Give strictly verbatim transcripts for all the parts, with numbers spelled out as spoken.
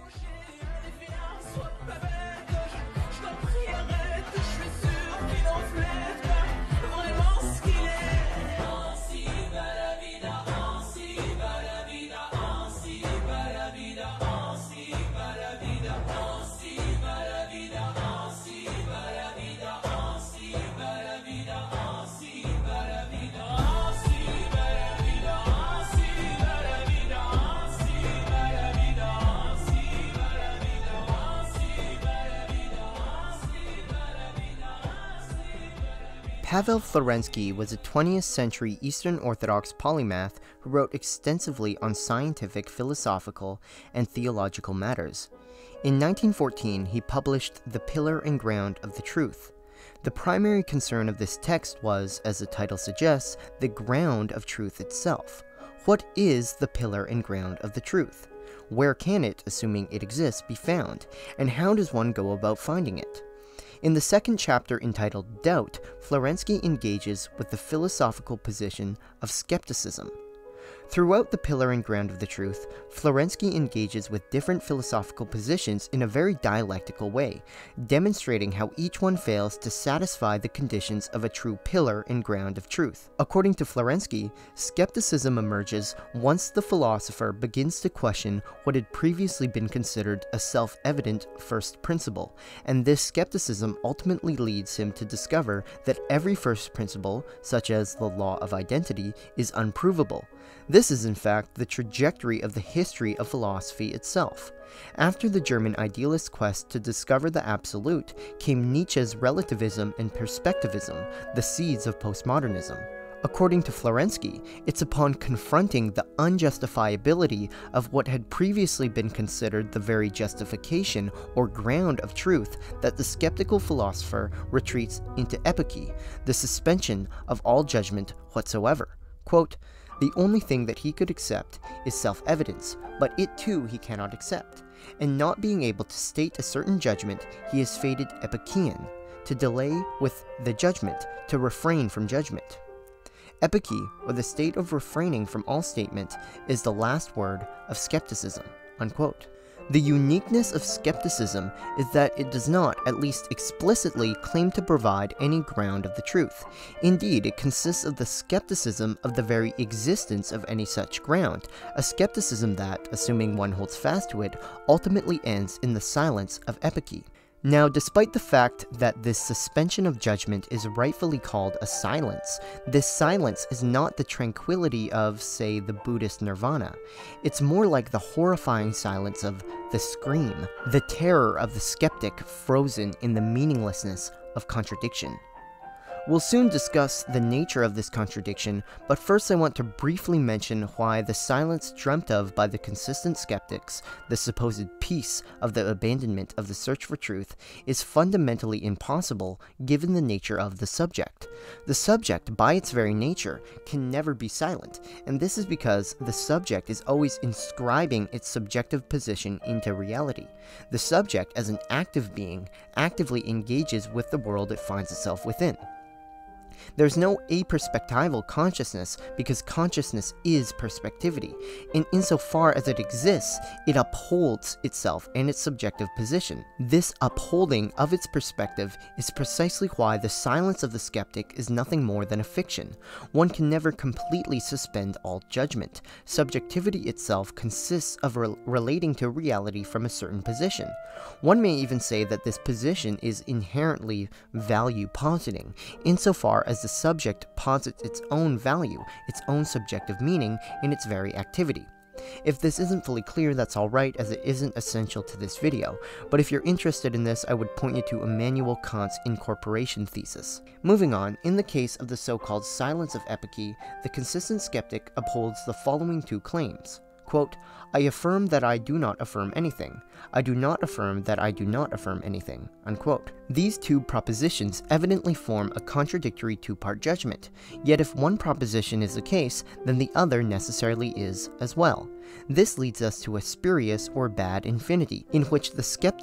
Pavel Florensky was a twentieth century Eastern Orthodox polymath who wrote extensively on scientific, philosophical, and theological matters. In nineteen fourteen, he published The Pillar and Ground of the Truth. The primary concern of this text was, as the title suggests, the ground of truth itself. What is the pillar and ground of the truth? Where can it, assuming it exists, be found? And how does one go about finding it? In the second chapter entitled Doubt, Florensky engages with the philosophical position of skepticism. Throughout The Pillar and Ground of the Truth, Florensky engages with different philosophical positions in a very dialectical way, demonstrating how each one fails to satisfy the conditions of a true pillar and ground of truth. According to Florensky, skepticism emerges once the philosopher begins to question what had previously been considered a self-evident first principle, and this skepticism ultimately leads him to discover that every first principle, such as the law of identity, is unprovable. This is in fact the trajectory of the history of philosophy itself. After the German idealist quest to discover the absolute came Nietzsche's relativism and perspectivism, the seeds of postmodernism. According to Florensky, it's upon confronting the unjustifiability of what had previously been considered the very justification or ground of truth that the skeptical philosopher retreats into epikê, the suspension of all judgment whatsoever. Quote, "The only thing that he could accept is self-evidence, but it too he cannot accept, and not being able to state a certain judgment, he is fated epikean, to delay with the judgment, to refrain from judgment." Epikê, or the state of refraining from all statement, is the last word of skepticism. Unquote. The uniqueness of skepticism is that it does not, at least explicitly, claim to provide any ground of the truth. Indeed, it consists of the skepticism of the very existence of any such ground, a skepticism that, assuming one holds fast to it, ultimately ends in the silence of epikê. Now, despite the fact that this suspension of judgment is rightfully called a silence, this silence is not the tranquility of, say, the Buddhist nirvana. It's more like the horrifying silence of the scream, the terror of the skeptic frozen in the meaninglessness of contradiction. We'll soon discuss the nature of this contradiction, but first I want to briefly mention why the silence dreamt of by the consistent skeptics, the supposed peace of the abandonment of the search for truth, is fundamentally impossible given the nature of the subject. The subject, by its very nature, can never be silent, and this is because the subject is always inscribing its subjective position into reality. The subject, as an active being, actively engages with the world it finds itself within. There's no aperspectival consciousness because consciousness is perspectivity, and insofar as it exists, it upholds itself and its subjective position. This upholding of its perspective is precisely why the silence of the skeptic is nothing more than a fiction. One can never completely suspend all judgment. Subjectivity itself consists of re relating to reality from a certain position. One may even say that this position is inherently value positing, insofar as the subject posits its own value, its own subjective meaning, in its very activity. If this isn't fully clear, that's alright, as it isn't essential to this video, but if you're interested in this, I would point you to Immanuel Kant's incorporation thesis. Moving on, in the case of the so-called silence of epikê, the consistent skeptic upholds the following two claims. Quote, "I affirm that I do not affirm anything. I do not affirm that I do not affirm anything." Unquote. These two propositions evidently form a contradictory two-part judgment, yet if one proposition is the case, then the other necessarily is as well. This leads us to a spurious or bad infinity, in which the skeptic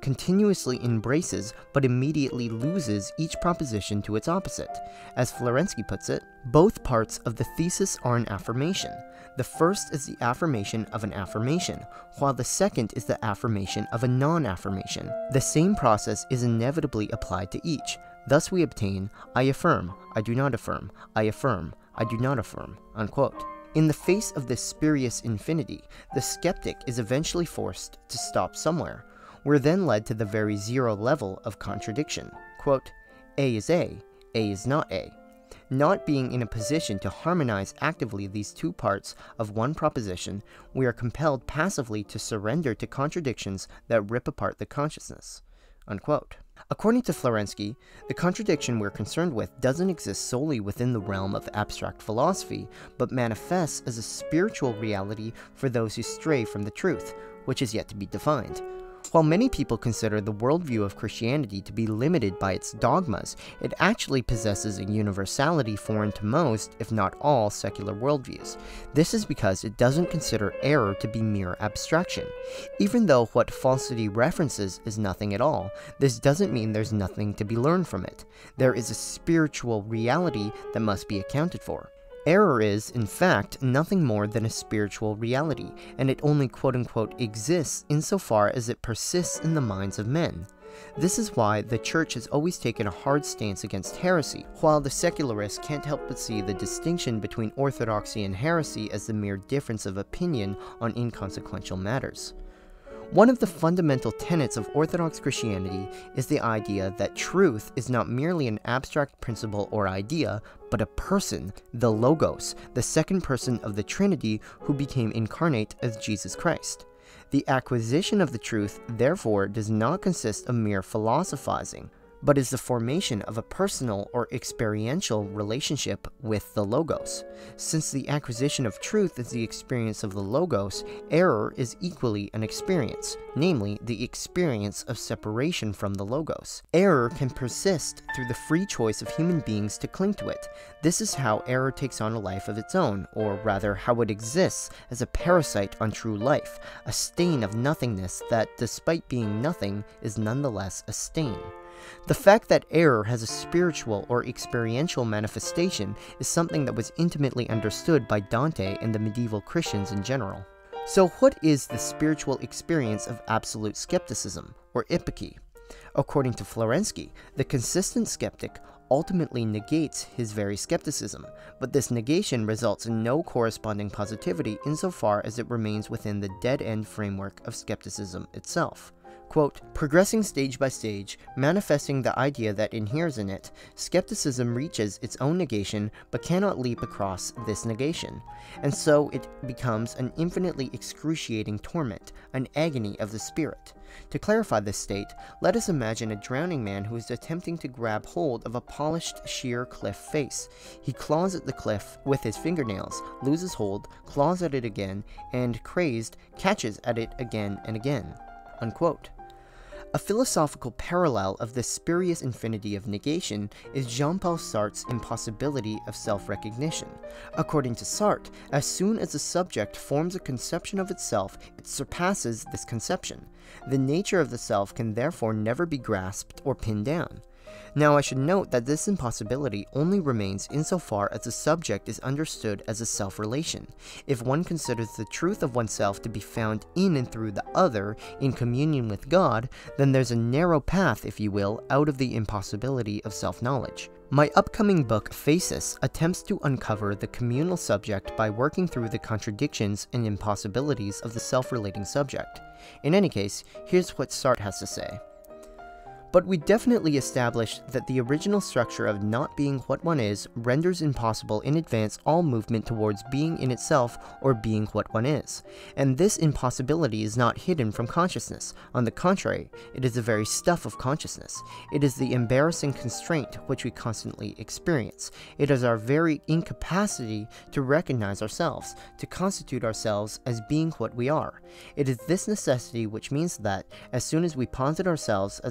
continuously embraces but immediately loses each proposition to its opposite. As Florensky puts it, both parts of the thesis are an affirmation. The first is the affirmation of an affirmation, while the second is the affirmation of a non-affirmation. The same process is inevitably applied to each. Thus we obtain, I affirm, I do not affirm, I affirm, I do not affirm, unquote. In the face of this spurious infinity, the skeptic is eventually forced to stop somewhere. We're then led to the very zero level of contradiction. Quote, A is A, A is not A. Not being in a position to harmonize actively these two parts of one proposition, we are compelled passively to surrender to contradictions that rip apart the consciousness. Unquote. According to Florensky, the contradiction we're concerned with doesn't exist solely within the realm of abstract philosophy, but manifests as a spiritual reality for those who stray from the truth, which is yet to be defined. While many people consider the worldview of Christianity to be limited by its dogmas, it actually possesses a universality foreign to most, if not all, secular worldviews. This is because it doesn't consider error to be mere abstraction. Even though what falsity references is nothing at all, this doesn't mean there's nothing to be learned from it. There is a spiritual reality that must be accounted for. Error is, in fact, nothing more than a spiritual reality, and it only quote-unquote exists insofar as it persists in the minds of men. This is why the Church has always taken a hard stance against heresy, while the secularists can't help but see the distinction between orthodoxy and heresy as the mere difference of opinion on inconsequential matters. One of the fundamental tenets of Orthodox Christianity is the idea that truth is not merely an abstract principle or idea, but a person, the Logos, the second person of the Trinity who became incarnate as Jesus Christ. The acquisition of the truth, therefore, does not consist of mere philosophizing, but is the formation of a personal or experiential relationship with the Logos. Since the acquisition of truth is the experience of the Logos, error is equally an experience, namely the experience of separation from the Logos. Error can persist through the free choice of human beings to cling to it. This is how error takes on a life of its own, or rather how it exists as a parasite on true life, a stain of nothingness that, despite being nothing, is nonetheless a stain. The fact that error has a spiritual or experiential manifestation is something that was intimately understood by Dante and the medieval Christians in general. So what is the spiritual experience of absolute skepticism, or epiche? According to Florensky, the consistent skeptic ultimately negates his very skepticism, but this negation results in no corresponding positivity insofar as it remains within the dead-end framework of skepticism itself. Quote, progressing stage by stage, manifesting the idea that inheres in it, skepticism reaches its own negation but cannot leap across this negation, and so it becomes an infinitely excruciating torment, an agony of the spirit. To clarify this state, let us imagine a drowning man who is attempting to grab hold of a polished, sheer cliff face. He claws at the cliff with his fingernails, loses hold, claws at it again, and, crazed, catches at it again and again. Unquote. A philosophical parallel of this spurious infinity of negation is Jean-Paul Sartre's impossibility of self-recognition. According to Sartre, as soon as a subject forms a conception of itself, it surpasses this conception. The nature of the self can therefore never be grasped or pinned down. Now, I should note that this impossibility only remains insofar as the subject is understood as a self-relation. If one considers the truth of oneself to be found in and through the other, in communion with God, then there's a narrow path, if you will, out of the impossibility of self-knowledge. My upcoming book, Phasis, attempts to uncover the communal subject by working through the contradictions and impossibilities of the self-relating subject. In any case, here's what Sartre has to say. But we definitely established that the original structure of not being what one is renders impossible in advance all movement towards being in itself or being what one is. And this impossibility is not hidden from consciousness. On the contrary, it is the very stuff of consciousness. It is the embarrassing constraint which we constantly experience. It is our very incapacity to recognize ourselves, to constitute ourselves as being what we are. It is this necessity which means that, as soon as we posit ourselves as a certain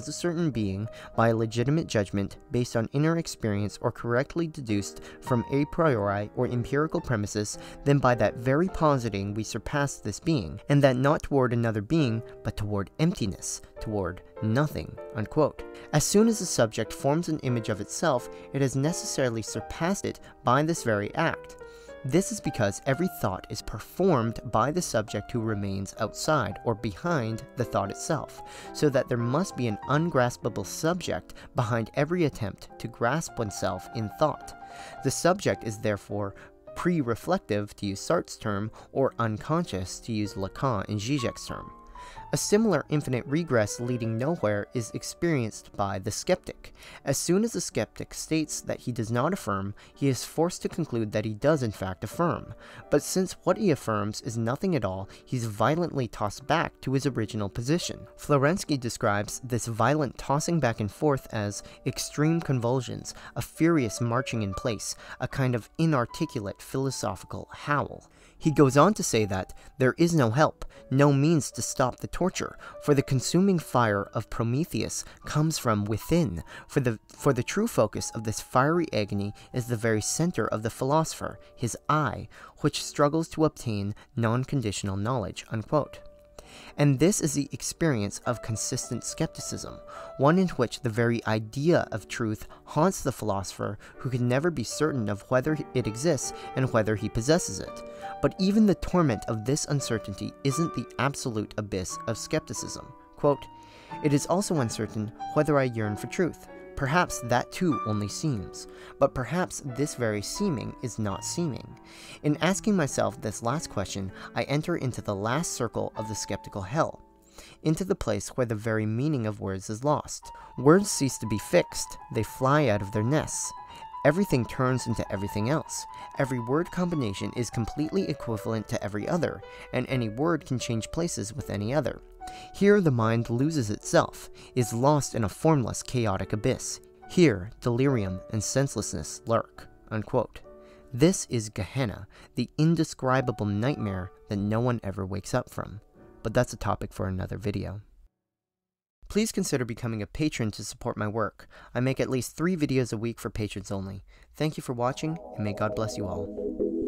different being by a legitimate judgment based on inner experience or correctly deduced from a priori or empirical premises, then by that very positing we surpass this being, and that not toward another being, but toward emptiness, toward nothing." Unquote. As soon as the subject forms an image of itself, it has necessarily surpassed it by this very act. This is because every thought is performed by the subject who remains outside or behind the thought itself, so that there must be an ungraspable subject behind every attempt to grasp oneself in thought. The subject is therefore pre-reflective, to use Sartre's term, or unconscious, to use Lacan and Zizek's term. A similar infinite regress leading nowhere is experienced by the skeptic. As soon as the skeptic states that he does not affirm, he is forced to conclude that he does in fact affirm. But since what he affirms is nothing at all, he is violently tossed back to his original position. Florensky describes this violent tossing back and forth as extreme convulsions, a furious marching in place, a kind of inarticulate philosophical howl. He goes on to say that there is no help, no means to stop the torture, for the consuming fire of Prometheus comes from within, for the, for the true focus of this fiery agony is the very center of the philosopher, his I, which struggles to obtain non-conditional knowledge." Unquote. And this is the experience of consistent skepticism, one in which the very idea of truth haunts the philosopher who can never be certain of whether it exists and whether he possesses it. But even the torment of this uncertainty isn't the absolute abyss of skepticism. Quote, "It is also uncertain whether I yearn for truth. Perhaps that too only seems, but perhaps this very seeming is not seeming. In asking myself this last question, I enter into the last circle of the skeptical hell, into the place where the very meaning of words is lost. Words cease to be fixed, they fly out of their nests. Everything turns into everything else. Every word combination is completely equivalent to every other, and any word can change places with any other. Here the mind loses itself, is lost in a formless, chaotic abyss. Here delirium and senselessness lurk." Unquote. This is Gehenna, the indescribable nightmare that no one ever wakes up from. But that's a topic for another video. Please consider becoming a patron to support my work. I make at least three videos a week for patrons only. Thank you for watching, and may God bless you all.